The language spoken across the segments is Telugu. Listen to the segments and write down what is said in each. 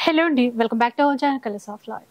హలో అండి, welcome back to our channel colours of life.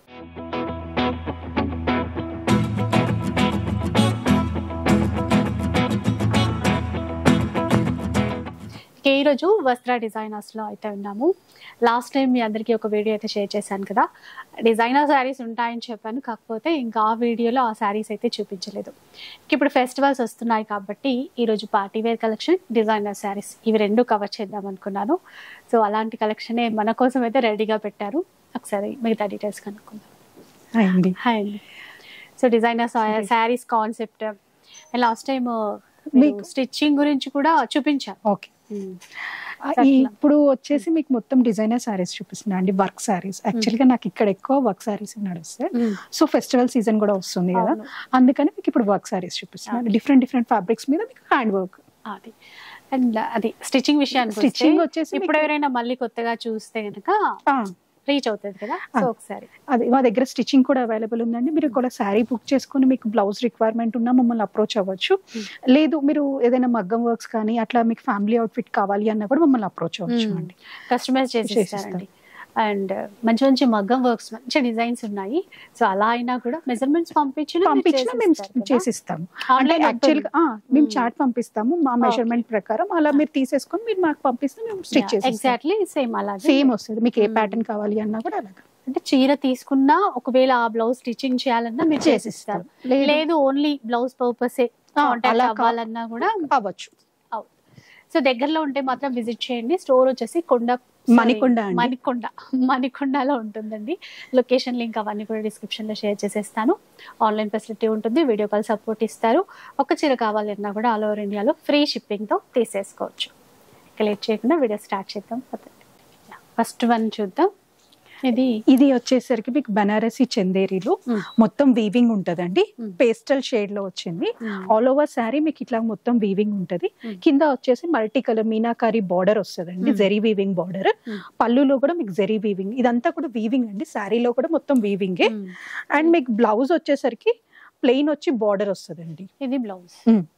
ఈరోజు వస్త్ర డిజైనర్స్లో అయితే ఉన్నాము. లాస్ట్ టైం మీ అందరికీ ఒక వీడియో అయితే షేర్ చేశాను కదా, డిజైనర్ శారీస్ ఉంటాయని చెప్పాను. కాకపోతే ఇంకా ఆ వీడియోలో ఆ శారీస్ అయితే చూపించలేదు. ఇప్పుడు ఫెస్టివల్స్ వస్తున్నాయి కాబట్టి ఈరోజు party wear collection, designer saris ఇవి రెండు కవర్ చేద్దాం అనుకున్నాను. సో అలాంటి కలెక్షనే మన కోసం అయితే రెడీగా పెట్టారు. ఒకసారి మిగతా డీటెయిల్స్ కనుక్కుందాం. హాయ్ అండి. So designer saris concept last time stitching గురించి కూడా చూపించాను. ఓకే, ఇప్పుడు వచ్చేసి మీకు మొత్తం డిజైనర్ సారీస్ చూపిస్తున్నా అండి. వర్క్ సారీస్ యాక్చువల్ గా నాకు ఇక్కడ ఎక్కువ వర్క్ సారీస్ నడుస్తాయి. సో ఫెస్టివల్ సీజన్ కూడా వస్తుంది కదా, అందుకని మీకు ఇప్పుడు వర్క్ సారీస్ చూపిస్తున్నాను. డిఫరెంట్ ఫ్యాబ్రిక్స్ మీద మీకు హ్యాండ్ వర్క్. అది అండ్ అది స్టిచ్చింగ్ విషయానికి స్టిచ్చింగ్ వచ్చేసి ఇప్పుడు ఎవరైనా మళ్ళీ కొత్తగా చూస్తే కనుక రీచ్ అవుతుంది కదా. సో ఒకసారి అది మా దగ్గర స్టిచ్చింగ్ కూడా అవైలబుల్ ఉందండి. మీరు కూడా శారీ బుక్ చేసుకుని మీకు బ్లౌజ్ రిక్వైర్మెంట్ ఉన్నా మమ్మల్ని అప్రోచ్ అవ్వచ్చు. లేదు మీరు ఏదైనా మగ్గం వర్క్స్ కానీ అట్లా మీకు ఫ్యామిలీ అవుట్ఫిట్ కావాలి అన్నా కూడా మమ్మల్ని అప్రోచ్ అవ్వచ్చు అండి. కస్టమైజ్ చేసేస్తారండి. అండ్ మంచి మంచి మగ్గం వర్క్స్, మంచి డిజైన్స్ ఉన్నాయి. సో అలా అయినా కూడా మెజర్మెంట్స్ పంపించినా మేము చేసిస్తాము. అంటే యాక్చువల్ గా మేము చార్ట్ పంపిస్తాము మా మెజర్మెంట్ ప్రకారం. అలా మీరు తీసేసుకొని మీరు మాకు పంపిస్తే మేము స్టిచ్ చేస్తాం. ఎగ్జాక్ట్లీ సేమ్ వస్తుంది. మీకు ఏ ప్యాటర్న్ కావాలి అన్నా కూడా అలాగా. అంటే చీర తీసుకున్నా ఒకవేళ ఆ బ్లౌజ్ స్టిచ్చింగ్ చేయాలన్నా మీరు చేసిస్తారు. లేదు ఓన్లీ బ్లౌజ్ పర్పసే అవ్వాలన్నా కూడా అవ్వచ్చు. సో దగ్గరలో ఉంటే మాత్రం విజిట్ చేయండి. స్టోర్ వచ్చేసి మణికొండలో ఉంటుందండి. లొకేషన్ లింక్ అవన్నీ కూడా డిస్క్రిప్షన్ లో షేర్ చేసేస్తాను. ఆన్లైన్ ఫెసిలిటీ ఉంటుంది, వీడియో కాల్ సపోర్ట్ ఇస్తారు. ఒక చీర కావాలన్నా కూడా ఆల్ ఓవర్ ఇండియాలో ఫ్రీ షిప్పింగ్ తో తీసేసుకోవచ్చు. ఇక లేట్ చేయకుండా వీడియో స్టార్ట్ చేద్దాం. ఫస్ట్ వన్ చూద్దాం. ఇది వచ్చేసరికి మీకు బనారసి చందేరిలో మొత్తం వీవింగ్ ఉంటదండి. పేస్టల్ షేడ్ లో వచ్చింది. ఆల్ ఓవర్ శారీ మీకు ఇట్లా మొత్తం వీవింగ్ ఉంటది. కింద వచ్చేసి మల్టీ కలర్ మీనాకారి బార్డర్ వస్తుందండి, జెరీ వీవింగ్ బార్డర్. పళ్ళులో కూడా మీకు జెరీ వీవింగ్, ఇదంతా కూడా వీవింగ్ అండి. శారీలో కూడా మొత్తం వీవింగే. అండ్ మీకు బ్లౌజ్ వచ్చేసరికి ప్లెయిన్ వచ్చి బార్డర్ వస్తుందండి. ఇది బ్లౌజ్.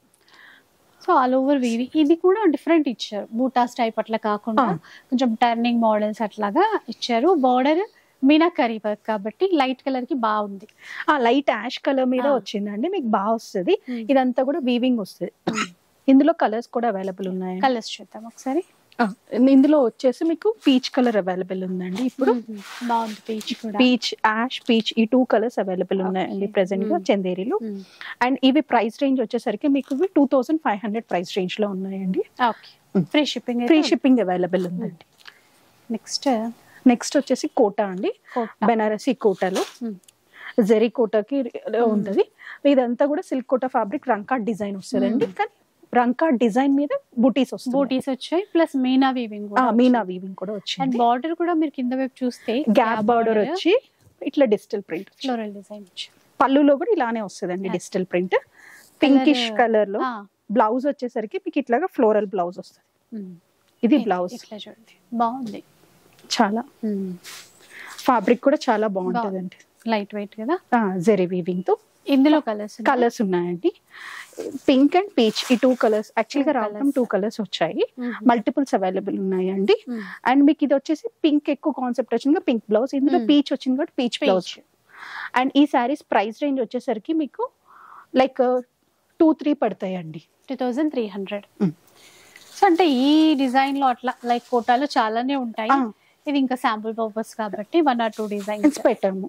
సో ఆల్ ఓవర్ వీవి. ఇది కూడా డిఫరెంట్ ఇచ్చారు, బూటాస్ టైప్ అట్లా కాకుండా కొంచెం టర్నింగ్ మోడల్స్ అట్లాగా ఇచ్చారు. బార్డర్ మీనాకరీ వర్క్ కాబట్టి లైట్ కలర్ కి బాగుంది. లైట్ యాష్ కలర్ మీద వచ్చిందండి, మీకు బాగా వస్తుంది. ఇదంతా కూడా వీవింగ్ వస్తుంది. ఇందులో కలర్స్ కూడా అవైలబుల్ ఉన్నాయి. కలర్స్ చూద్దాం ఒకసారి. ఇందులో వచ్చేసి మీకు పీచ్ కలర్ అవైలబుల్ ఉందండి. ఇప్పుడు బాగుంది పీచ్ కూడా. పీచ్, యాష్, పీచ్ ఈ 2 కలర్స్ అవైలబుల్ ఉన్నాయండి ప్రెసెంట్ గా చందేరిలో. అండ్ ఇవి ప్రైస్ రేంజ్ వచ్చేసరికి మీకు 2500 ప్రైస్ రేంజ్ లో ఉన్నాయండి. ఫ్రీ షిప్పింగ్ అవైలబుల్ ఉందండి. నెక్స్ట్ వచ్చేసి కోటా అండి. బెనారసి కోటాలో జెరీ కోటాకి ఉంటది. ఇదంతా కూడా సిల్క్ కోటా ఫ్యాబ్రిక్ రంకా డిజైన్ వస్తుందండి. కానీ రంకా డిజైన్ మీద బూటీస్ వచ్చాయి. ప్లస్ మీనా వీవింగ్ కూడా వచ్చింది. అండ్ బార్డర్ కూడా మీరు కింద వైపు చూస్తే గ్యాప్ బార్డర్ వచ్చి ఇట్లా డిజిటల్ ప్రింట్, ఫ్లోరల్ డిజైన్. పళ్ళులో కూడా ఇలానే వస్తుందండి డిజిటల్ ప్రింట్. పింకిష్ కలర్ లో బ్లౌజ్ వచ్చేసరికి మీకు ఇట్లాగా ఫ్లోరల్ బ్లౌజ్ వస్తుంది. ఇది బ్లౌజ్. చూడండి బాగుంది చాలా. ఫ్యాబ్రిక్ కూడా చాలా బాగుంటదండి, లైట్ వెయిట్ కదా, జెరీ వీవింగ్ తో. ఇందులో కలర్స్ ఉన్నాయండి. పింక్ అండ్ పీచ్ ఈ 2 కలర్స్ యాక్చువల్ గా రావడం 2 కలర్స్ వచ్చాయి. మల్టిపుల్స్ అవైలబుల్ ఉన్నాయండి. అండ్ మీకు ఇది వచ్చేసి పింక్ ఎక్కువ కాన్సెప్ట్ వచ్చింది, పింక్ బ్లౌజ్. ఇందులో పీచ్ వచ్చింది కాబట్టి పీచ్ బ్లౌజ్. అండ్ ఈ సారీస్ ప్రైస్ రేంజ్ వచ్చేసరికి మీకు లైక్ 2-3 పడతాయండి. 2300. సో అంటే ఈ డిజైన్ లో అట్లా లైక్ కోటాలో చాలానే ఉంటాయి. ఇది ఇంకా శాంపుల్ పర్పస్ కాబట్టి 1 or 2 డిజైన్స్ పెట్టాము.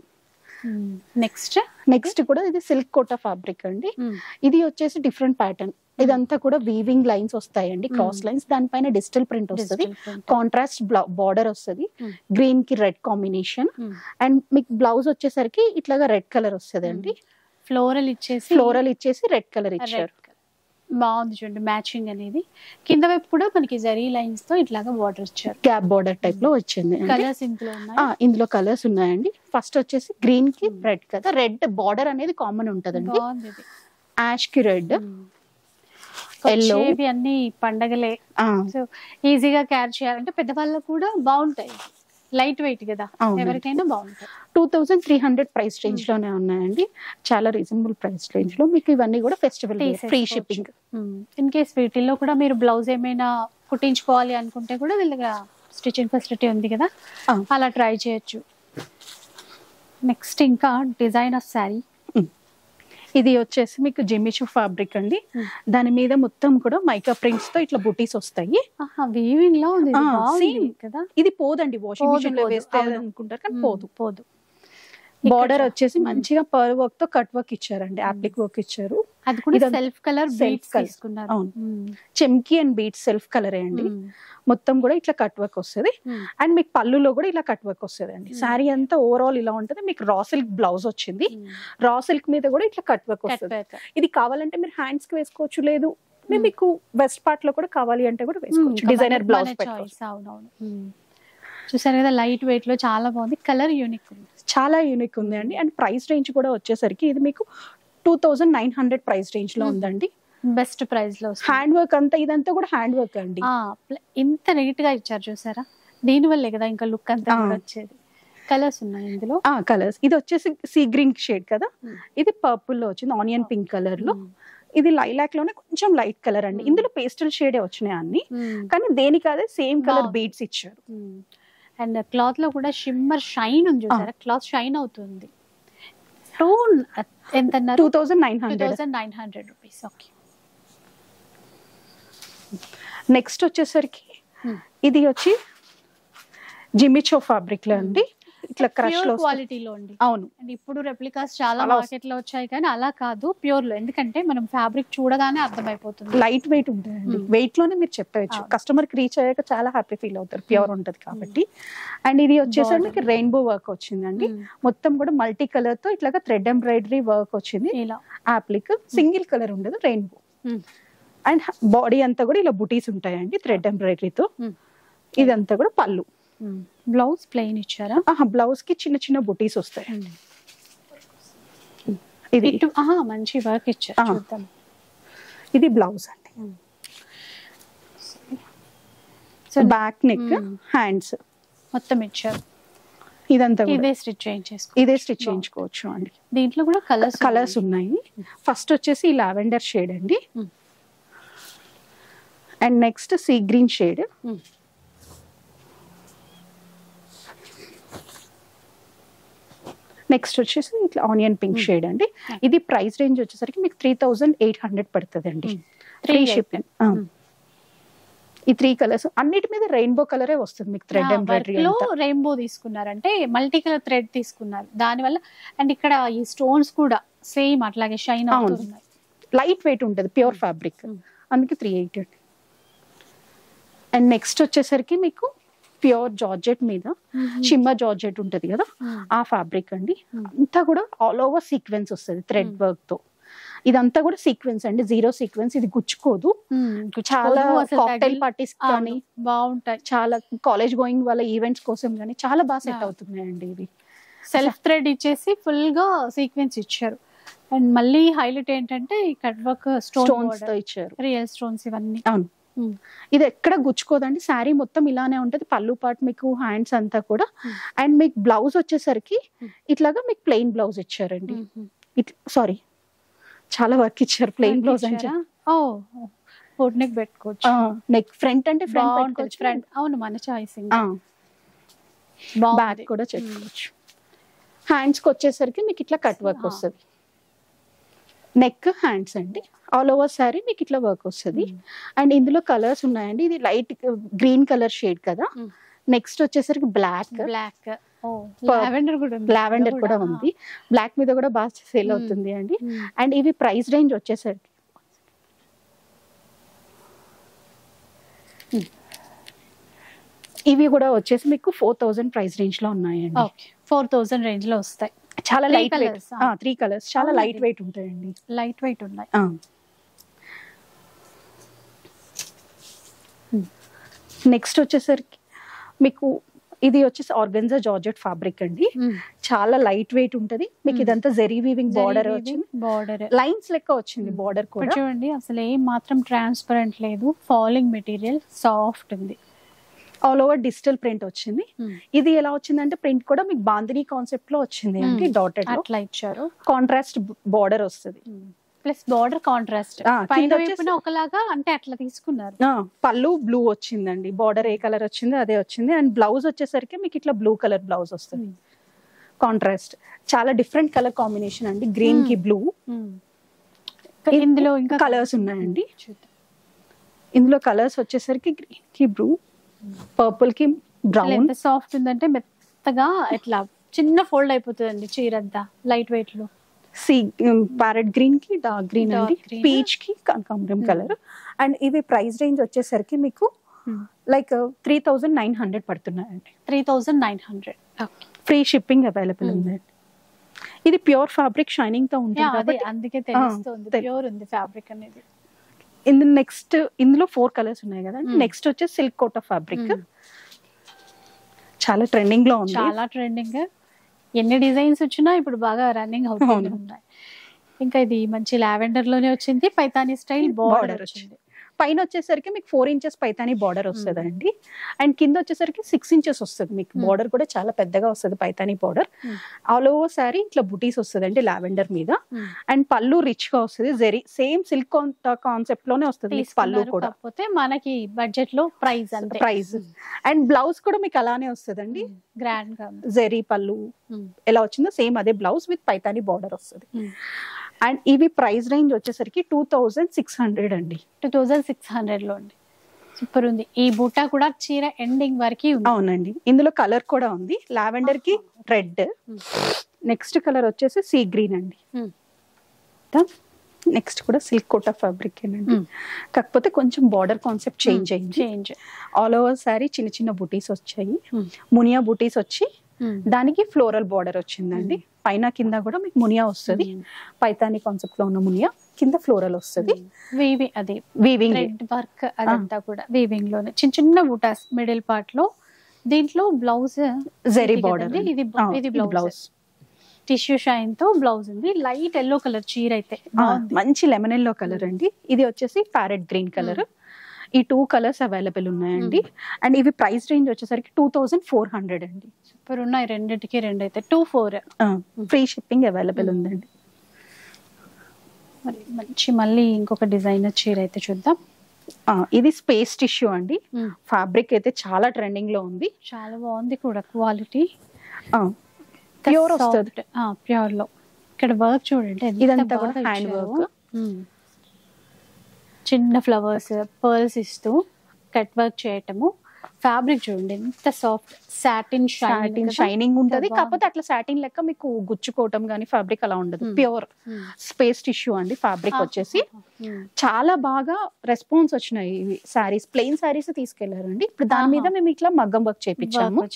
నెక్స్ట్ కూడా ఇది సిల్క్ కోటా ఫ్యాబ్రిక్ అండి. ఇది వచ్చేసి డిఫరెంట్ ప్యాటర్న్. ఇదంతా కూడా వీవింగ్ లైన్స్ వస్తాయండి, క్రాస్ లైన్స్. దానిపైన డిజిటల్ ప్రింట్ వస్తుంది, కాంట్రాస్ట్ బార్డర్ వస్తుంది, గ్రీన్ కి రెడ్ కాంబినేషన్. అండ్ మీకు బ్లౌజ్ వచ్చేసరికి ఇట్లాగా రెడ్ కలర్ వస్తుంది అండి. ఫ్లోరల్ ఇచ్చేసి రెడ్ కలర్ ఇచ్చారు. బాగుంది చూడండి మ్యాచింగ్ అనేది. కింద వైపు కూడా మనకి జరీ లైన్స్ తో ఇట్లాగా బార్డర్ ఇచ్చారు, గ్యాప్ బార్డర్ టైప్ లో వచ్చింది. కలర్స్ ఇందులో కలర్స్ ఉన్నాయండి. ఫస్ట్ వచ్చేసి గ్రీన్ కి రెడ్ కదా, రెడ్ బార్డర్ అనేది కామన్ ఉంటదండి. యాష్ కి రెడ్, ఎల్లో, అన్ని పండగలే. సో ఈజీగా క్యారీ చేయాలంటే పెద్దవాళ్ళకు కూడా బాగుంటాయి. లైట్ వెయిట్ కదా, ఎవరికైనా బాగుంటాయి. 2300 ప్రైస్ రేంజ్ లోనే ఉన్నాయండి. చాలా రీజనబుల్ ప్రైస్ రేంజ్ లో మీకు ఇవన్నీ కూడా festival free shipping. In case వీటిల్లో కూడా మీరు బ్లౌజ్ ఏమైనా కుట్టించుకోవాలి అనుకుంటే కూడా వీళ్ళ స్టిచింగ్ ఫెసిలిటీ ఉంది కదా, ఆ. అలా ట్రై చేయొచ్చు. నెక్స్ట్ ఇంకా డిజైనర్ శారీ. ఇది వచ్చేసి మీకు జిమ్మిచూ ఫ్యాబ్రిక్ అండి. దాని మీద మొత్తం కూడా మైకా ప్రింట్స్ తో ఇట్లా బుటీస్ వస్తాయి. వీవింగ్ లో ఉంది, ఇది బాగుంది సేమ్ కదా. ఇది పోదండి, వాషింగ్ మిషన్ లో వేస్తే అనుకుంటారు కానీ పోదు. పోదు. బార్డర్ వచ్చేసి మంచిగా పర్ వర్క్ తో కట్ వర్క్ ఇచ్చారండి, అప్లిక్ వర్క్ ఇచ్చారు. అది కూడా ఇదంతా సెల్ఫ్ కలర్ సెల్ఫ్ కలర్ తీసుకున్నారు. అవును, చెమ్కి అండ్ బీట్స్ సెల్ఫ్ కలరే అండి. మొత్తం కూడా ఇట్లా కట్ వర్క్ వస్తుంది. అండ్ మీకు పళ్ళులో కూడా ఇలా కట్ వర్క్ వస్తుంది అండి. శారీ అంతా ఓవరాల్ ఇలా ఉంటుంది. మీకు రా సిల్క్ బ్లౌజ్ వచ్చింది. రా సిల్క్ మీద కూడా ఇట్లా కట్ వర్క్ వస్తుంది. ఇది కావాలంటే మీరు హ్యాండ్స్ కి వేసుకోవచ్చు, లేదు మీకు వెస్ట్ పార్ట్ లో కూడా కావాలి అంటే కూడా వేసుకోవచ్చు. డిజైనర్ బ్లౌజ్ పెట్టుకోవచ్చు. అవునవును, చూసారు కదా, లైట్ వెయిట్ లో చాలా బాగుంది. కలర్ యూనిక్ ఉంది, చాలా యూనిక్ ఉంది అండి. అండ్ ప్రైస్ రేంజ్ కూడా వచ్చేసరికి ఇది మీకు 2900 ప్రైస్ రేంజ్ లో ఉందండి. బెస్ట్ ప్రైస్ లో. హ్యాండ్ వర్క్ అంతా, ఇదంతా కూడా హ్యాండ్ వర్క్ అండి. ఇంత నీట్ గా ఇచ్చారు చూసారా, దీని వల్లే కదా ఇంకా లుక్ అంతా కూడా వచ్చేది. కలర్స్ ఉన్నాయి ఇందులో. కలర్స్, ఇది వచ్చేసి సీ గ్రీన్ షేడ్ కదా, ఇది పర్పుల్ లో వచ్చింది, ఆనియన్ పింక్ కలర్ లో. ఇది లైలాక్ లోనే కొంచెం లైట్ కలర్ అండి. ఇందులో పేస్టల్ షేడే వచ్చినాయి అన్ని, కానీ దేనికి అదే సేమ్ కలర్ బీడ్స్ ఇచ్చారు. అండ్ క్లాత్ లో కూడా షిమ్మర్ షైన్ ఉంది చూసారా, క్లాత్ షైన్ అవుతుంది. ఎంత అన్నారు? 2900 రూపీస్. ఓకే. నెక్స్ట్ వచ్చేసరికి ఇది వచ్చి జిమ్మిచూ ఫ్యాబ్రిక్ లో అండి, ఇట్లా క్రష్ లో క్వాలిటీలో అండి. అవును, అండ్ ఇప్పుడు రెప్లికాస్ చాలా మార్కెట్ లో వచ్చాయి, కానీ అలా కాదు, ప్యూర్ లో. ఎందుకంటే మనం ఫ్యాబ్రిక్ చూడగానే అర్థమైపోతుంది. లైట్ వెయిట్ ఉంటాయండి, వెయిట్ లోనే మీరు చెప్పవచ్చు. కస్టమర్ కి రీచ్ అయ్యాక చాలా హ్యాపీ ఫీల్ అవుతారు, ప్యూర్ ఉంటది కాబట్టి. అండ్ ఇది వచ్చేసరికి మీకు రెయిన్బో వర్క్ వచ్చిందండి. మొత్తం కూడా మల్టీ కలర్ తో ఇట్లాగా థ్రెడ్ ఎంబ్రాయిడరీ వర్క్ వచ్చింది. అప్లిక్ సింగిల్ కలర్ ఉండదు, రెయిన్బో. అండ్ బాడీ అంతా కూడా ఇలా బుటీస్ ఉంటాయండి థ్రెడ్ ఎంబ్రాయిడరీతో. ఇదంతా కూడా పళ్ళు. బ్లౌజ్ ప్లెయిన్ ఇచ్చారా? బ్లౌజ్ కి చిన్న చిన్న బుటీస్ వస్తాయండి. ఇది మంచి వర్క్ ఇచ్చారు. ఇది బ్లౌజ్ అండి. బ్యాక్ నెక్, హ్యాండ్స్ మొత్తం ఇచ్చారు. ఇదంతా ఇదే స్టిచ్ చేయించుకోవచ్చు అండి. దీంట్లో కూడా కలర్స్ ఉన్నాయి. ఫస్ట్ వచ్చేసి లావెండర్ షేడ్ అండి. And next sea green shade. Next వచ్చేసి ఇట్లా ఆనియన్ పింక్ షేడ్ అండి. ఇది ప్రైస్ రేంజ్ వచ్చేసరికి మీకు 3800 పడుతుంది అండి. Free shipping. ఈ 3 కలర్స్ అన్నిటి మీద రెయిన్బో కలరే వస్తుంది మీకు. థ్రెడ్ ఎంబ్రాయిడరీ లో రెయిన్బో తీసుకున్నారంటే మల్టీ కలర్ థ్రెడ్ తీసుకున్నారు దానివల్ల. అండ్ ఇక్కడ ఈ స్టోన్స్ కూడా సేమ్ అట్లాగే షైన్ అవుతున్నాయి. లైట్ వెయిట్ ఉంటుంది, ప్యూర్ ఫ్యాబ్రిక్, అందుకే 380. అండ్ నెక్స్ట్ వచ్చేసరికి మీకు ప్యూర్ జార్జెట్ మీద షిమ్మర్ జార్జెట్ ఉంటది కదా, ఆ ఫ్యాబ్రిక్ అండి. అంతా కూడా ఆల్ ఓవర్ సీక్వెన్స్ వస్తుంది థ్రెడ్ వర్క్ తో. ఇదంతా కూడా సీక్వెన్స్ అండి, జీరో సీక్వెన్స్. ఇది గుచ్చుకోదు. చాలా కాక్టైల్ పార్టీస్ కానీ బాగుంటాయి, చాలా కాలేజ్ గోయింగ్ వాళ్ళ ఈవెంట్స్ కోసం కానీ చాలా బాగా సెట్ అవుతున్నాయండి. ఇవి సెల్ఫ్ థ్రెడ్ ఇచ్చేసి ఫుల్ గా సీక్వెన్స్ ఇచ్చారు. అండ్ మళ్ళీ హైలైట్ ఏంటంటే ఈ కట్ వర్క్ స్టోన్స్ తో ఇచ్చారు, రియల్ స్టోన్స్ ఇవన్నీ. అవును, ఇది ఎక్కడ గుచ్చుకోదండి. శారీ మొత్తం ఇలానే ఉంటది. పళ్ళు పాటు మీకు హ్యాండ్స్ అంతా కూడా. అండ్ మీకు బ్లౌజ్ వచ్చేసరికి ఇట్లాగా మీకు ప్లెయిన్ బ్లౌజ్ ఇచ్చారండి. సారీ, చాలా వర్క్ ఇచ్చారు. ప్లెయిన్ బ్లౌజ్ అంటే బోట్ నెక్ పెట్టుకోవచ్చు. నెక్ ఫ్రంట్ అంటే ఫ్రంట్. అవును, మన చాయిస్. బ్యాక్ కూడా చెప్పుకోవచ్చు. హ్యాండ్స్ కి వచ్చేసరికి మీకు ఇట్లా కట్ వర్క్ వస్తుంది. నెక్, హ్యాండ్స్ అండి. ఆల్ ఓవర్ సారీ మీకు ఇట్లా వర్క్ వస్తుంది. అండ్ ఇందులో కలర్స్ ఉన్నాయండి. ఇది లైట్ గ్రీన్ కలర్ షేడ్ కదా. నెక్స్ట్ వచ్చేసరికి బ్లాక్ లావెండర్ కూడా ఉంది. బ్లాక్ మీద కూడా బాగా సేల్ అవుతుంది అండి. అండ్ ఇవి ప్రైస్ రేంజ్ వచ్చేసరికి ఇవి కూడా వచ్చేసి మీకు 4000 ప్రైస్ రేంజ్ లో ఉన్నాయండి. 4000 రేంజ్ లో వస్తాయి. చాలా లైట్ వెయిట్. 3 కలర్స్ చాలా లైట్ వెయిట్ ఉంటాయండి. లైట్ వెయిట్ ఉన్నాయి. నెక్స్ట్ వచ్చేసరికి మీకు ఇది వచ్చేసి ఆర్గెన్జా జార్జెట్ ఫ్యాబ్రిక్ అండి. చాలా లైట్ వెయిట్ ఉంటది. మీకు ఇదంతా జెరీ వీవింగ్ బార్డర్ వచ్చింది, లైన్స్ లెక్క వచ్చింది బార్డర్ కూడా. చూడండి, అసలు ఏం మాత్రం ట్రాన్స్పరెంట్ లేదు, ఫాలింగ్ మెటీరియల్, సాఫ్ట్ ఉంది. ఆల్ ఓవర్ డిజిటల్ ప్రింట్ వచ్చింది. ఇది ఎలా వచ్చిందంటే ప్రింట్ కూడా మీకు బాందిని కాన్సెప్ట్ లో వచ్చింది అండి. డాటెడ్ అట్లా ఇచ్చారు. కాంట్రాస్ట్ బార్డర్ వస్తుంది. ప్లస్ బార్డర్ కాంట్రాస్ట్ పైన వైపున ఒకలాగా అంటే అట్లా తీసుకున్నారు. పళ్ళు బ్లూ వచ్చిందండి, బార్డర్ ఏ కలర్ వచ్చిందో అదే వచ్చింది. అండ్ బ్లౌజ్ వచ్చేసరికి మీకు ఇట్లా బ్లూ కలర్ బ్లౌజ్ వస్తుంది, కాంట్రాస్ట్. చాలా డిఫరెంట్ కలర్ కాంబినేషన్ అండి, గ్రీన్ కి బ్లూ. ఇందులో ఇంకా కలర్స్ ఉన్నాయండి. ఇందులో కలర్స్ వచ్చేసరికి గ్రీన్ కి బ్లూ, పర్పుల్ కి బ్రౌన్. ఎంత సాఫ్ట్ ఉందంటే మెత్తగా ఇట్లా చిన్న ఫోల్డ్ అయిపోతుందండి చీర అంతా, లైట్ వెయిట్ లో. ప్యారెట్ గ్రీన్ కి డార్క్ గ్రీన్ అండి, పీచ్ కి కనకాంబరం కలర్. అండ్ ఇవి ప్రైస్ రేంజ్ వచ్చేసరికి మీకు లైక్ 3900 పడుతున్నాయండి. 3900 ఫ్రీ షిప్పింగ్ అవైలబుల్ ఉందండి. ఇది ప్యూర్ ఫ్యాబ్రిక్ షైనింగ్ తో ఉంటుంది, అందుకే తెలుస్తుంది ప్యూర్ ఉంది ఫ్యాబ్రిక్ అనేది. నెక్స్ట్ ఇందులో 4 కలర్స్ ఉన్నాయి కదా. నెక్స్ట్ వచ్చే సిల్క్ కోటా ఫ్యాబ్రిక్, చాలా ట్రెండింగ్ లో ఉంది. చాలా ట్రెండింగ్, ఎన్ని డిజైన్స్ వచ్చినా ఇప్పుడు బాగా రన్నింగ్ అవుతూనే ఉన్నాయి. ఇంకా ఇది మంచి లావెండర్ లోనే వచ్చింది, పైతానీ స్టైల్ బార్డర్ వచ్చింది. పైన వచ్చేసరికి మీకు 4 ఇంచెస్ పైతానీ బార్డర్ వస్తుంది అండి. అండ్ కింద వచ్చేసరికి 6 ఇంచెస్ వస్తుంది మీకు. బార్డర్ కూడా చాలా పెద్దగా వస్తుంది Paithani border. All over sari ఇట్లా బుటీస్ వస్తుంది అండి లావెండర్ మీద. అండ్ పళ్ళు రిచ్ గా వస్తుంది, జెరీ సేమ్ సిల్క్ కాన్సెప్ట్ లోనే వస్తుంది పళ్ళు కూడా. కాకపోతే మనకి బడ్జెట్ లో ప్రైస్ అంతే ప్రైస్. అండ్ బ్లౌజ్ కూడా మీకు అలానే వస్తుంది అండి, గ్రాండ్ గా జెరీ పళ్ళు ఎలా వచ్చిందో సేమ్ అదే బ్లౌజ్ విత్ పైతానీ బార్డర్ వస్తుంది. అండ్ ఇవి ప్రైస్ రేంజ్ వచ్చేసరికి 2600 అండి. 2600 లో అండి. సూపర్ ఉంది. ఈ బూటా కూడా చీర ఎండింగ్ వరకు ఉంది. అవునండి, ఇందులో కలర్ కూడా ఉంది, లావెండర్ కి రెడ్. నెక్స్ట్ కలర్ వచ్చేసి సీ గ్రీన్ అండి. నెక్స్ట్ కూడా సిల్క్ కోటా ఫ్యాబ్రిక్ అండి, కాకపోతే కొంచెం బార్డర్ కాన్సెప్ట్ చేంజ్ అయింది. ఆల్ ఓవర్ సారీ చిన్న చిన్న బుటీస్ వచ్చాయి, మునియా బుటీస్ వచ్చి దానికి ఫ్లోరల్ బార్డర్ వచ్చిందండి. పైన కింద కూడా మీకు మునియా వస్తుంది, పైతానీ కాన్సెప్ట్ లో ఉన్న మునియా, కింద ఫ్లోరల్ వస్తుంది. అది వీవింగ్ వర్క్ అదంతా కూడా వీవింగ్ లోనే చిన్న చిన్న బూటాస్ మిడిల్ పార్ట్ లో. దీంట్లో బ్లౌజ్ జెరీ బార్డర్, ఇది బ్లౌజ్ టిష్యూ షైన్ తో బ్లౌజ్ ఉంది. లైట్ ఎల్లో కలర్ చీర అయితే మంచి లెమన్ ఎల్లో కలర్ అండి. ఇది వచ్చేసి ప్యారెట్ గ్రీన్ కలర్. ఈ 2 కలర్స్ అవైలబుల్ ఉన్నాయండి. అండ్ ఇవి ప్రైస్ రేంజ్ వచ్చేసరికి 2400 అండి. సూపర్ ఉన్నాయి, రెండింటికి రెండు అయితే 24. ఫ్రీ షిప్పింగ్ అవైలబుల్ ఉందండి. మరి మంచి మళ్ళీ ఇంకొక డిజైనర్ చీర అయితే చూద్దాం. ఇది స్పేస్ టిష్యూ అండి, ఫ్యాబ్రిక్ అయితే చాలా ట్రెండింగ్ లో ఉంది, చాలా బాగుంది కూడా. క్వాలిటీ ప్యూర్ వస్తుంది, ప్యూర్ లో. ఇక్కడ వర్క్ చూడండి, ఇదంతా కూడా హ్యాండ్ వర్క్. చిన్న ఫ్లవర్స్ పర్ల్స్ ఇస్తూ కట్ వర్క్ చేయటము. ఫ్యాబ్రిక్ చూడండి ఎంత సాఫ్ట్, సాటిన్ షైనింగ్ ఉంటది. కాకపోతే అట్లా సాటిన్ లెక్క మీకు గుచ్చుకోవటం గానీ ఫ్యాబ్రిక్ అలా ఉండదు. ప్యూర్ స్పేస్ టిష్యూ అండి. ఫ్యాబ్రిక్ వచ్చేసి చాలా బాగా రెస్పాన్స్ వచ్చినాయి. ఇవి సారీస్ ప్లెయిన్ సారీస్ తీసుకెళ్లారండి. ఇప్పుడు దాని మీద మేము ఇట్లా మగ్గం వర్క్ చేపించాము.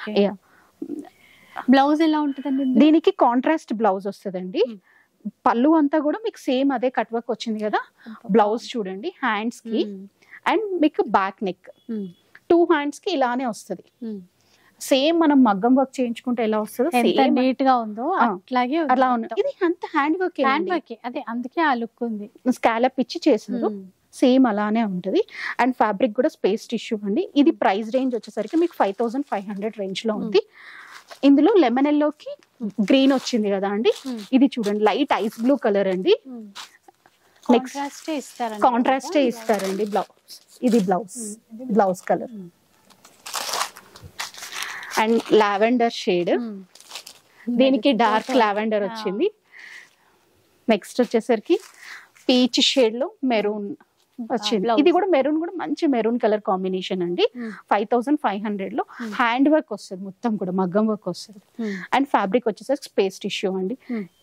బ్లౌజ్ ఎలా ఉంటుందండి? దీనికి కాంట్రాస్ట్ బ్లౌజ్ వస్తుందండి. పళ్ళు అంతా కూడా మీకు సేమ్ అదే కట్ వర్క్ వచ్చింది కదా. బ్లౌజ్ చూడండి హ్యాండ్స్ కి, అండ్ మీకు బ్యాక్ నెక్ 2 హ్యాండ్స్ కి ఇలానే వస్తుంది. సేమ్ మనం మగ్గం వర్క్ చేయించుకుంటే ఎలా వస్తుందో నీట్ గా ఉందో అట్లాగే అలా ఉంది. ఇది అంత హ్యాండ్ వర్క్, అదే అందుకే ఆ లుక్ ఉంది. స్కాలప్ ఇచ్చి చేసారు, సేమ్ అలానే ఉంటది. అండ్ ఫ్యాబ్రిక్ కూడా స్పేస్ టిష్యూ అండి. ఇది ప్రైస్ రేంజ్ వచ్చేసరికి మీకు 5500 రేంజ్ లో ఉంది. ఇందులో లెమన్ ఎల్లోకి గ్రీన్ వచ్చింది కదా అండి. ఇది చూడండి లైట్ ఐస్ బ్లూ కలర్ అండి. కాంట్రాస్టే ఇస్తారండి బ్లౌజ్. ఇది blouse colour. And lavender shade, దీనికి డార్క్ లావెండర్ వచ్చింది. నెక్స్ట్ వచ్చేసరికి పీచ్ షేడ్ లో మెరూన్ వచ్చింది. ఇది కూడా మెరూన్ కూడా మంచి మెరూన్ కలర్ కాంబినేషన్ అండి. 5500 లో హ్యాండ్ వర్క్ వస్తుంది, మొత్తం కూడా మగ్గం వర్క్ వస్తుంది. అండ్ ఫ్యాబ్రిక్ వచ్చేసరికి స్పేస్ టిష్యూ అండి.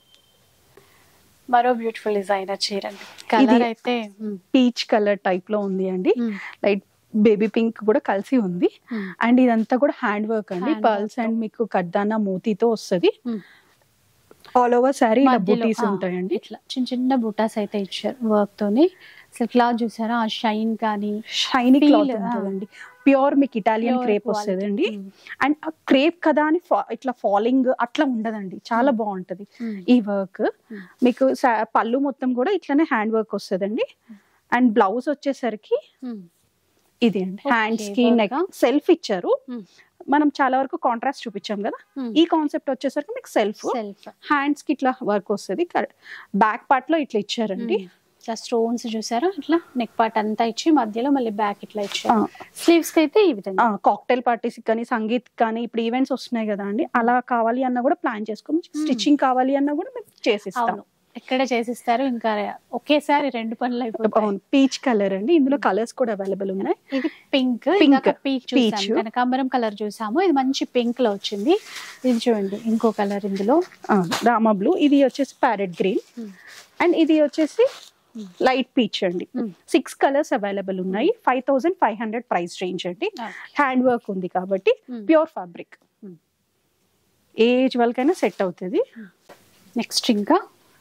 మరో బ్యూటిఫుల్ డిజైనర్ చీర అండి. కలర్ అయితే పీచ్ కలర్ టైప్ లో ఉంది అండి, లైట్ బేబీ పింక్ కూడా కలిసి ఉంది. అండ్ ఇదంతా కూడా హ్యాండ్ వర్క్ అండి. పర్ల్స్ అండ్ మీకు కడ్దానా మోతీతో వస్తుంది. ఆల్ ఓవర్ సారీ ఇలా బూటీస్ ఉంటాయండి. ఇట్లా చిన్న చిన్న బూటాస్ అయితే ఇచ్చారు వర్క్ తోని. క్లాత్ చూసారా, ఆ షైన్ కానీ షైనీ క్లాత్ ఉంటుందండి. ప్యూర్ మీకు ఇటాలియన్ క్రేప్ వస్తుంది అండి. అండ్ ఆ క్రేప్ కదా అని ఇట్లా ఫాలింగ్ అట్లా ఉండదండి, చాలా బాగుంటది ఈ వర్క్. మీకు పళ్ళు మొత్తం కూడా ఇట్లానే హ్యాండ్ వర్క్ వస్తుందండి. అండ్ బ్లౌజ్ వచ్చేసరికి ఇది అండి, హ్యాండ్స్ కి నెక్ సెల్ఫ్ ఇచ్చారు. మనం చాలా వరకు కాంట్రాస్ట్ చూపించాం కదా, ఈ కాన్సెప్ట్ వచ్చేసరికి మీకు సెల్ఫ్ హ్యాండ్స్ కి ఇట్లా వర్క్ వస్తుంది. బ్యాక్ పార్ట్ లో ఇట్లా ఇచ్చారండి, ఇట్లా స్టోన్స్ చూసారా, ఇట్లా నెక్ పార్ట్ అంతా ఇచ్చి మధ్యలో మళ్ళీ బ్యాక్ ఇట్లా ఇచ్చారు. స్లీవ్స్ కి అయితే ఈ విధంగా కాక్టైల్ పార్టీస్ కానీ సంగీత్ కానీ ఇప్పుడు ఈవెంట్స్ వస్తున్నాయి కదా అండి, అలా కావాలి అన్నా కూడా ప్లాన్ చేసుకోండి. స్టిచ్చింగ్ కావాలి అన్నా కూడా మేము చేసిస్తాం. ఎక్కడ చేసిస్తారు, ఇంకా ఒకేసారి 2 పనులు అయిపోతాయి. పీచ్ కలర్ అండి, ఇందులో కలర్స్ కూడా అవైలబుల్ ఉన్నాయి. ఇది పింక్, పీచ్ కనకాంబరం కలర్ చూసాము, ఇది మంచి పింక్ లో వచ్చింది. ఇది చూడండి ఇంకో కలర్ ఇందులో రామా బ్లూ, ఇది వచ్చేసి ప్యారెట్ గ్రీన్, అండ్ ఇది వచ్చేసి లైట్ పీచ్ అండి. 6 కలర్స్ అవైలబుల్ ఉన్నాయి. 5500 ప్రైస్ రేంజ్ అండి. హ్యాండ్ వర్క్ ఉంది కాబట్టి ప్యూర్ ఫ్యాబ్రిక్, ఏ ఏజ్ వాళ్ళకైనా సెట్ అవుతుంది. నెక్స్ట్ ఇంకా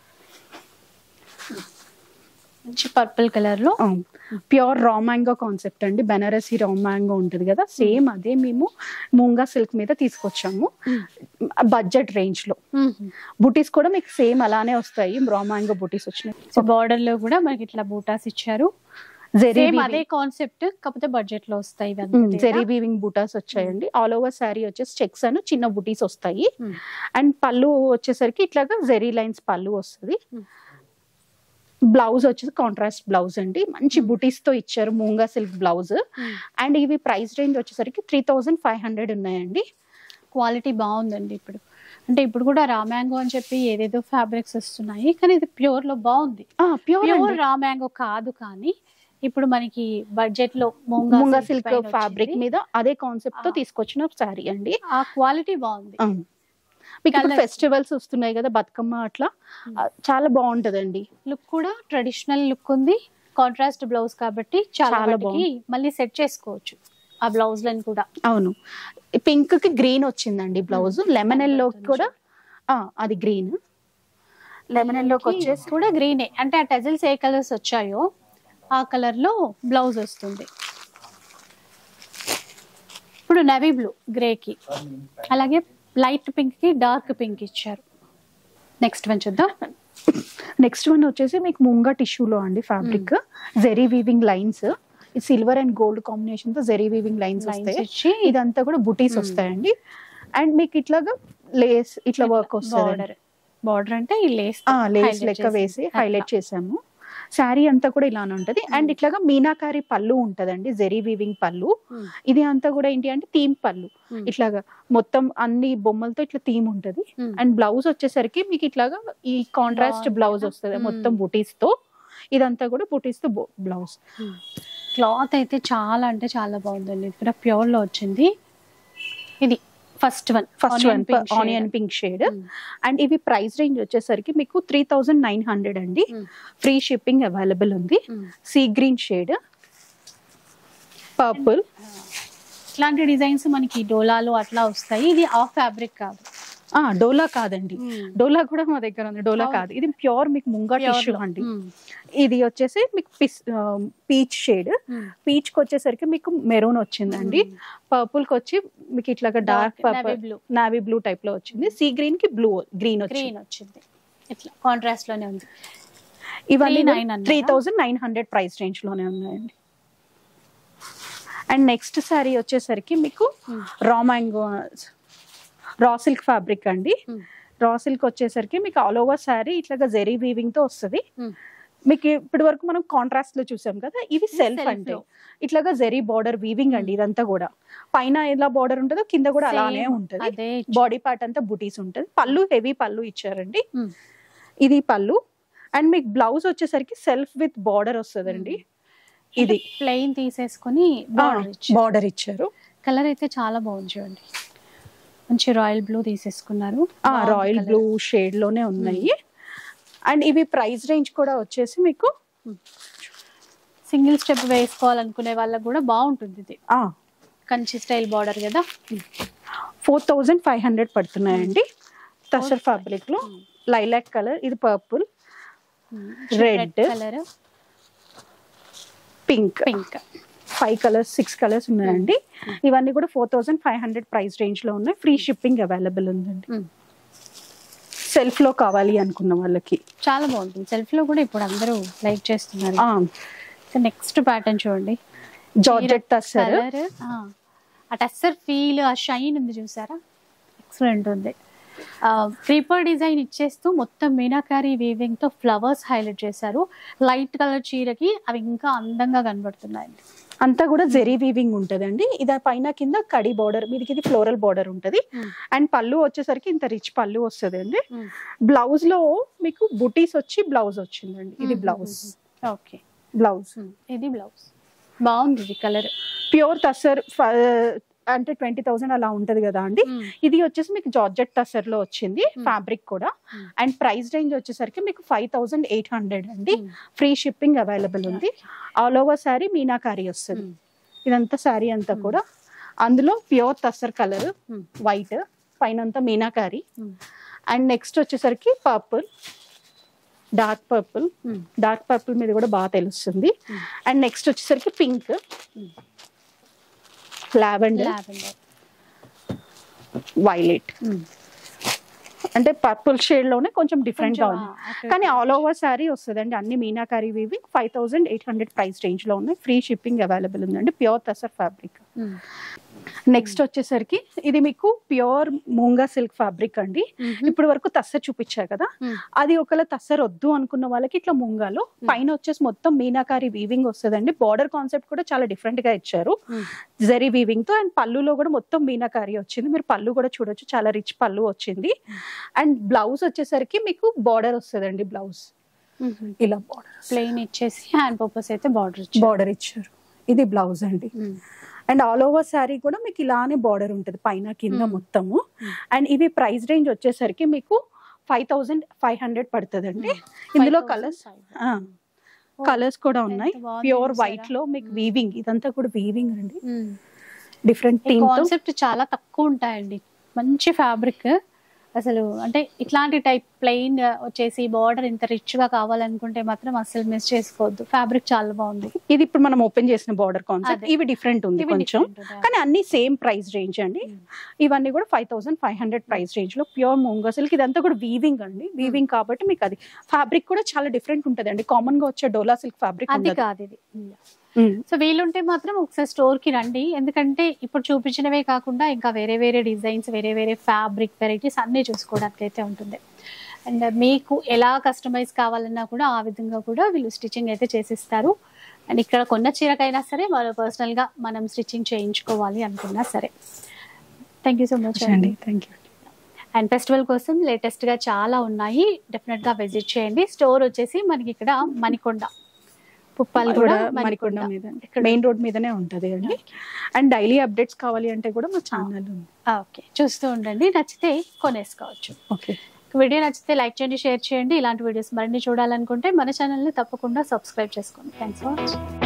మంచి పర్పుల్ కలర్ లో ప్యూర్ రా మ్యాంగో కాన్సెప్ట్ అండి. బెనారసీ రా మ్యాంగో ఉంటుంది కదా, సేమ్ అదే మేము మూంగా సిల్క్ మీద తీసుకొచ్చాము. బడ్జెట్ రేంజ్ లో బుటీస్ కూడా మీకు సేమ్ అలానే వస్తాయి, రా మ్యాంగో బుటీస్ వచ్చినాయి. బార్డర్ లో కూడా మనకి ఇట్లా బూటాస్ ఇచ్చారు, అదే కాన్సెప్ట్ కాకపోతే బడ్జెట్ లో వస్తాయి. జెరీ వీవింగ్ బూటాస్ వచ్చాయండి. ఆల్ ఓవర్ శారీ వచ్చేసి చెక్స్ అని చిన్న బుటీస్ వస్తాయి. అండ్ పళ్ళు వచ్చేసరికి ఇట్లాగా జెరీ లైన్స్ పళ్ళు వస్తుంది. బ్లౌజ్ వచ్చేసి కాంట్రాస్ట్ బ్లౌజ్ అండి, మంచి బుటీస్ తో ఇచ్చారు, మూంగా సిల్క్ బ్లౌజ్. అండ్ ఇవి ప్రైస్ రేంజ్ వచ్చేసరికి 3500 ఉన్నాయండి. క్వాలిటీ బాగుందండి. ఇప్పుడు కూడా రా మ్యాంగో అని చెప్పి ఏదేదో ఫ్యాబ్రిక్స్ వస్తున్నాయి, కానీ ఇది ప్యూర్ లో బాగుంది. ప్యూర్ రా మ్యాంగో కాదు, కానీ ఇప్పుడు మనకి బడ్జెట్ లో మూంగా సిల్క్ ఫ్యాబ్రిక్ మీద అదే కాన్సెప్ట్ తో తీసుకొచ్చిన శారీ అండి. ఆ క్వాలిటీ బాగుంది. మీకు ఫెస్టివల్స్ వస్తున్నాయి కదా, బతుకమ్మ అట్లా చాలా బాగుంటదండి. లుక్ కూడా ట్రెడిషనల్ లుక్ ఉంది, కాంట్రాస్ట్ బ్లౌజ్ కాబట్టి చాలా బాగుంది. మళ్ళీ సెట్ చేసుకోవచ్చు ఆ బ్లౌజ్ లను కూడా. అవును, పింక్ కి గ్రీన్ వచ్చిందండి బ్లౌజ్. లెమన్ ఎల్లో కూడా అది గ్రీన్, లెమన్ ఎల్లోకి వచ్చేసి కూడా గ్రీనే. అంటే ఆ టెజల్స్ ఏ కలర్స్ వచ్చాయో ఆ కలర్ లో బ్లౌజ్ వస్తుంది. ఇప్పుడు నవీ బ్లూ గ్రే కి, అలాగే లైట్ పింక్ కి డార్క్ పింక్ ఇచ్చారు. నెక్స్ట్ వన్ చూద్దాం. నెక్స్ట్ వన్ వచ్చేసి మీకు మూంగా టిష్యూలో అండి fabric, zari weaving lines, silver and gold combination తో జెరీ వీవింగ్ లైన్స్ వస్తాయి. ఇదంతా కూడా బుటీస్ వస్తాయండి. అండ్ మీకు ఇట్లాగా లేస్ ఇట్లా వర్క్ వస్తుంది. బార్డర్ అంటే ఈ లేస్ లెక్క వేసి హైలైట్ చేసాము. శారీ అంతా కూడా ఇలానే ఉంటది. అండ్ ఇట్లాగా మీనాకారి పళ్ళు ఉంటదండి, జెరీ వీవింగ్ పళ్ళు. ఇది అంతా కూడా ఏంటి అంటే థీమ్ పళ్ళు, ఇట్లాగా మొత్తం అన్ని బొమ్మలతో ఇట్లా థీమ్ ఉంటది. అండ్ బ్లౌజ్ వచ్చేసరికి మీకు ఇట్లాగా ఈ కాంట్రాస్ట్ బ్లౌజ్ వస్తుంది మొత్తం బుటీస్ తో. ఇదంతా కూడా బుటీస్ తో బ్లౌజ్. క్లాత్ అయితే చాలా అంటే చాలా బాగుందండి. ఇక్కడ ప్యూర్ లో వచ్చింది. ఇది first one onion pink shade. And ఇవి ప్రైస్ రేంజ్ వచ్చేసరికి మీకు 3900 అండి. ఫ్రీ షిప్పింగ్ అవైలబుల్ ఉంది. Sea green shade, purple. ఇట్లాంటి డిజైన్స్ మనకి డోలాలో అట్లా వస్తాయి. ఇది ఆఫ్ ఫ్యాబ్రిక్ కాదు, డోలా కాదండి, డోలా కూడా మా దగ్గర ఉంది. డోలా కాదు, ఇది ప్యూర్ మీకు ముంగా టిష్యూ అండి. ఇది వచ్చేసి మీకు పీచ్ షేడ్, పీచ్ కి వచ్చేసరికి మీకు మెరూన్ వచ్చిందండి. పర్పుల్ కి వచ్చి మీకు ఇట్లాగా dark purple navy blue type లో వచ్చింది. సీ గ్రీన్ కి గ్రీన్ వచ్చింది. ఇట్లా కాంట్రాస్ట్ లోనే ఉంది. ఇవన్నీ 3900 ప్రైస్ రేంజ్ లోనే ఉన్నాయండి. అండ్ నెక్స్ట్ శారీ వచ్చేసరికి మీకు raw mango raw silk fabric అండి. రా సిల్క్ వచ్చేసరికి మీకు ఆల్ ఓవర్ శారీ ఇట్లాగా జెరీ వీవింగ్ తో వస్తుంది. మీకు ఇప్పటి వరకు మనం కాంట్రాస్ట్ లో చూసాం కదా, ఇవి సెల్ఫ్ అంటే ఇట్లాగా జెరీ బార్డర్ వీవింగ్ అండి. ఇదంతా కూడా పైన ఎలా బార్డర్ ఉంటుందో కింద కూడా అలానే ఉంటుంది. బాడీ పార్ట్ అంతా బుటీస్ ఉంటుంది. పళ్ళు హెవీ పళ్ళు ఇచ్చారండి. ఇది పళ్ళు. అండ్ మీకు బ్లౌజ్ వచ్చేసరికి సెల్ఫ్ విత్ బార్డర్ వస్తుందండి. ఇది ప్లెయిన్ తీసేసుకొని బార్డర్ ఇచ్చారు. కలర్ అయితే చాలా బాగుంది చూడండి, మంచి రాయల్ బ్లూ తీసేసుకున్నారు. రాయల్ బ్లూ షేడ్ లోనే ఉన్నాయి. అండ్ ఇవి ప్రైస్ రేంజ్ కూడా వచ్చేసి మీకు సింగిల్ స్టెప్ వేసుకోవాలనుకునే వాళ్ళకి కూడా బాగుంటుంది. ఇది కంచి స్టైల్ బార్డర్ కదా. 4500 పడుతున్నాయండి. టసర్ ఫ్యాబ్రిక్ లో లైలాక్ కలర్, ఇది purple, red colour, pink. 5 colours 6 colours ఉన్నాయండి. ఇవన్నీ కూడా 4500 ప్రైస్ రేంజ్ లో ఉన్నాయి. ఫ్రీ షిప్పింగ్ అవైలబుల్ ఉందండి. సెల్ఫ్ లో కావాలి అనుకున్న వాళ్ళకి చాలా బాగుంటుంది. సెల్ఫ్ లో కూడా ఇప్పుడు అందరూ లైక్ చేస్తున్నారు. నెక్స్ట్ ప్యాటర్న్ చూడండి, జార్జెట్ టస్సర్. ఆ టెస్సర్ ఫీల్, ఆ షైన్ ఉంది చూసారా, ఎక్సలెంట్ ఉంది. క్రీపర్ డిజైన్ ఇచ్చేస్తూ మొత్తం మీనాకారి వీవింగ్ తో ఫ్లవర్స్ హైలైట్ చేశారు. లైట్ కలర్ చీరకి అవి ఇంకా అందంగా కనబడుతున్నాయండి. అంతా కూడా జెరీ వీవింగ్ ఉంటదండి. ఇది పైన కింద కడి బార్డర్, మీదకి ఇది ఫ్లోరల్ బార్డర్ ఉంటది. అండ్ పళ్ళు వచ్చేసరికి ఇంత రిచ్ పళ్ళు వస్తుంది అండి. బ్లౌజ్ లో మీకు బుటీస్ వచ్చి బ్లౌజ్ వచ్చిందండి. ఇది బ్లౌజ్. ఓకే, బ్లౌజ్ ఇది బ్లౌజ్ బాగుంది. ఇది కలర్ ప్యూర్ టస్సర్ అంటే 20,000 అలా ఉంటది కదా అండి. ఇది వచ్చేసి మీకు జార్జెట్ టస్సర్ లో వచ్చింది ఫ్యాబ్రిక్ కూడా. అండ్ ప్రైస్ రేంజ్ వచ్చేసరికి మీకు 5,800 అండి. ఫ్రీ షిప్పింగ్ అవైలబుల్ ఉంది. ఆల్ ఓవర్ శారీ మీనాకారి వస్తుంది. ఇదంతా శారీ అంతా కూడా అందులో ప్యూర్ టస్సర్ కలర్ వైట్, పైన అంతా మీనాకారి. అండ్ నెక్స్ట్ వచ్చేసరికి purple, dark purple. Dark purple మీద కూడా బాగా తెలుస్తుంది. అండ్ నెక్స్ట్ వచ్చేసరికి పింక్, లావెండర్, వైలెట్. అంటే పర్పుల్ షేడ్ లోనే కొంచెం డిఫరెంట్ గా ఉంది, కానీ ఆల్ ఓవర్ శారీ వస్తుందండి. అన్ని మీనాకారి వీవింగ్. 5,800 ప్రైస్ రేంజ్ లో ఉన్నాయి. ఫ్రీ షిప్పింగ్ అవైలబుల్ ఉందండి. Pure tussar fabric. నెక్స్ట్ వచ్చేసరికి ఇది మీకు ప్యూర్ మూంగా సిల్క్ ఫ్యాబ్రిక్ అండి. ఇప్పుడు వరకు తస్సర్ చూపించా కదా, అది ఒకవేళ తస్సర్ వద్దు అనుకున్న వాళ్ళకి ఇట్లా మూంగాలో పైన వచ్చేసి మొత్తం మీనాకారి వీవింగ్ వస్తుందండి. బార్డర్ కాన్సెప్ట్ కూడా చాలా డిఫరెంట్ గా ఇచ్చారు, జరీ వీవింగ్ తో. అండ్ పళ్ళులో కూడా మొత్తం మీనాకారి వచ్చింది. మీరు పళ్ళు కూడా చూడొచ్చు, చాలా రిచ్ పళ్ళు వచ్చింది. అండ్ బ్లౌజ్ వచ్చేసరికి మీకు బార్డర్ వస్తుందండి. బ్లౌజ్ ఇలా బార్డర్ ప్లెయిన్ ఇచ్చేసి హ్యాండ్ పర్పస్ అయితే బార్డర్ ఇచ్చారు. ఇది బ్లౌజ్ అండి. అండ్ ఆల్ ఓవర్ శారీ కూడా మీకు ఇలానే బార్డర్ ఉంటుంది పైన కింద మొత్తము. అండ్ ఇవి ప్రైస్ రేంజ్ వచ్చేసరికి మీకు 5,500 పడుతుందండి. ఇందులో కలర్స్ కూడా ఉన్నాయి. ప్యూర్ వైట్ లో మీకు వీవింగ్, ఇదంతా కూడా వీవింగ్ అండి. డిఫరెంట్ కాన్సెప్ట్ చాలా తక్కువ ఉంటాయండి. మంచి ఫ్యాబ్రిక్ అసలు. అంటే ఇట్లాంటి టైప్ ప్లెయిన్ వచ్చేసి బార్డర్ ఇంత రిచ్ గా కావాలనుకుంటే మాత్రం అసలు మిస్ చేసుకోవద్దు. ఫ్యాబ్రిక్ చాలా బాగుంది. ఇది ఇప్పుడు మనం ఓపెన్ చేసిన బార్డర్ కాన్సెప్ట్. ఇవి డిఫరెంట్ ఉంది కొంచెం, కానీ అన్ని సేమ్ ప్రైస్ రేంజ్ అండి. ఇవన్నీ కూడా 5,500 ప్రైస్ రేంజ్ లో ప్యూర్ మూంగా సిల్క్. ఇదంతా కూడా వీవింగ్ అండి. వీవింగ్ కాబట్టి మీకు అది ఫ్యాబ్రిక్ కూడా చాలా డిఫరెంట్ ఉంటుంది అండి. కామన్ గా వచ్చే డోలా సిల్క్ ఫ్యాబ్రిక్ అది కాదు ఇది. సో వీలుంటే మాత్రం ఒకసారి స్టోర్ కి రండి. ఎందుకంటే ఇప్పుడు చూపించినవే కాకుండా ఇంకా వేరే వేరే డిజైన్స్, వేరే వేరే ఫ్యాబ్రిక్ వెరైటీస్ అన్ని చూసుకోవడానికి అయితే ఉంటుంది. అండ్ మీకు ఎలా కస్టమైజ్ కావాలన్నా కూడా ఆ విధంగా కూడా వీళ్ళు స్టిచ్చింగ్ అయితే చేసిస్తారు. అండ్ ఇక్కడ కొన్న చీరకైనా సరే వాళ్ళు పర్సనల్గా మనం స్టిచ్చింగ్ చేయించుకోవాలి అనుకున్నా సరే. థ్యాంక్ యూ సో మచ్ అండి. Thank you. అండ్ ఫెస్టివల్ కోసం లేటెస్ట్గా చాలా ఉన్నాయి, డెఫినెట్గా విజిట్ చేయండి. స్టోర్ వచ్చేసి మనకి ఇక్కడ మణికొండ, పుప్పాలు కూడా మణికొండ మీద మెయిన్ రోడ్ మీదనే ఉంటది అండి. అండ్ డైలీ అప్డేట్స్ కావాలి అంటే కూడా మా ఛానల్ ఉంది. ఓకే, చూస్తూ ఉండండి. నచ్చితే కొనేసుకోవచ్చు. ఓకే, వీడియో నచ్చితే లైక్ చేయండి, షేర్ చేయండి. ఇలాంటి వీడియోస్ మరిన్ని చూడాలనుకుంటే మన ఛానల్ని తప్పకుండా సబ్స్క్రైబ్ చేసుకోండి. Thanks for watching.